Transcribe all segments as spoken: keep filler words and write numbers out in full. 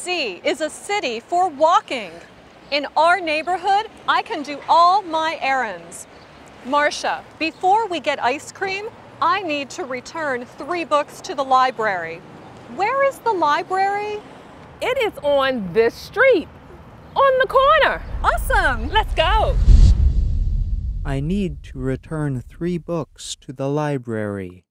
C is a city for walking. In our neighborhood, I can do all my errands. Marcia, before we get ice cream, I need to return three books to the library. Where is the library? It is on this street, on the corner. Awesome! Let's go. I need to return three books to the library.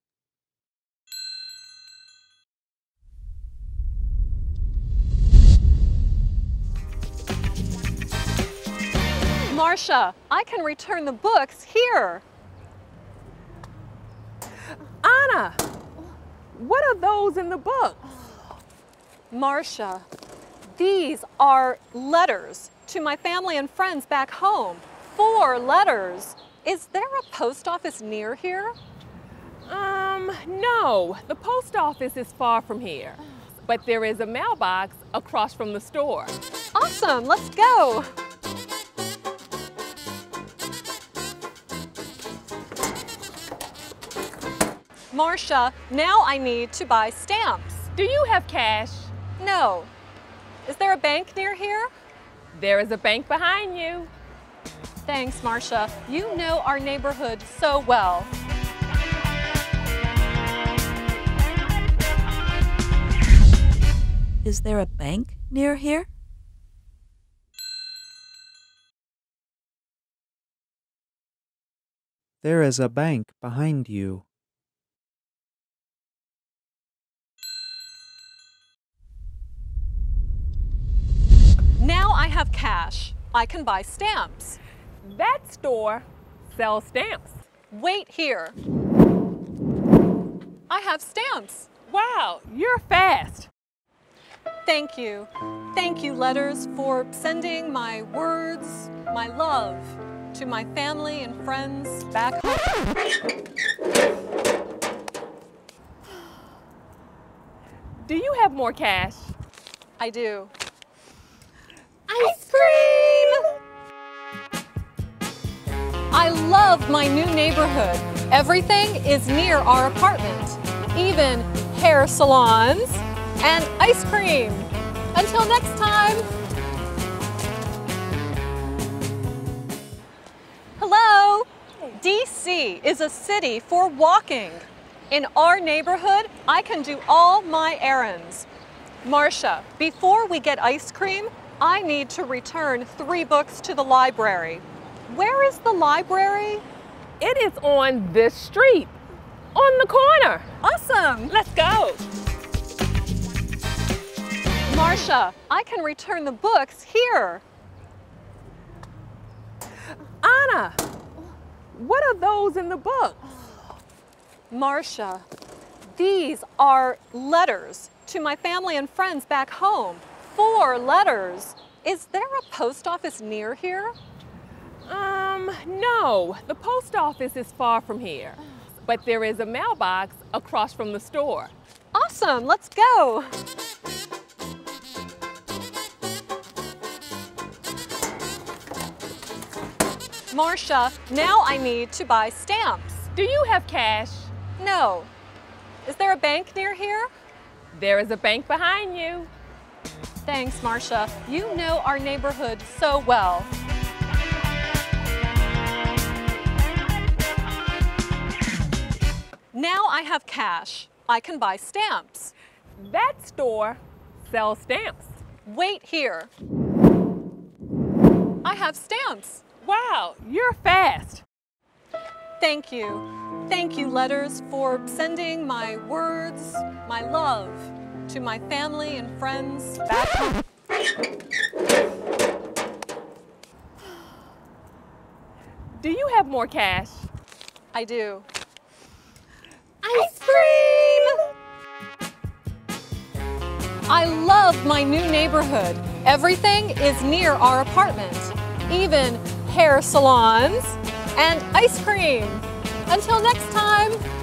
Marcia, I can return the books here. Anna, what are those in the book? Marcia, these are letters to my family and friends back home. Four letters. Is there a post office near here? Um, no, the post office is far from here, but there is a mailbox across from the store. Awesome, let's go. Marcia, now I need to buy stamps. Do you have cash? No. Is there a bank near here? There is a bank behind you. Thanks, Marcia. You know our neighborhood so well. Is there a bank near here? There is a bank behind you. Now I have cash. I can buy stamps. That store sells stamps. Wait here. I have stamps. Wow, you're fast. Thank you. Thank you, letters, for sending my words, my love to my family and friends back home. Do you have more cash? I do. Ice cream! I love my new neighborhood. Everything is near our apartment, even hair salons and ice cream. Until next time. Hello. D C is a city for walking. In our neighborhood, I can do all my errands. Marcia, before we get ice cream, I need to return three books to the library. Where is the library? It is on this street, on the corner. Awesome! Let's go. Marcia, I can return the books here. Anna, what are those in the book? Marcia, these are letters to my family and friends back home. Four letters. Is there a post office near here? Um, no, the post office is far from here, but there is a mailbox across from the store. Awesome, let's go. Marcia, now I need to buy stamps. Do you have cash? No. Is there a bank near here? There is a bank behind you. Thanks, Marcia. You know our neighborhood so well. Now I have cash. I can buy stamps. That store sells stamps. Wait here. I have stamps. Wow, you're fast. Thank you. Thank you, letters, for sending my words, my love to my family and friends back home. Do you have more cash? I do. Ice cream! I love my new neighborhood. Everything is near our apartment, even hair salons and ice cream. Until next time.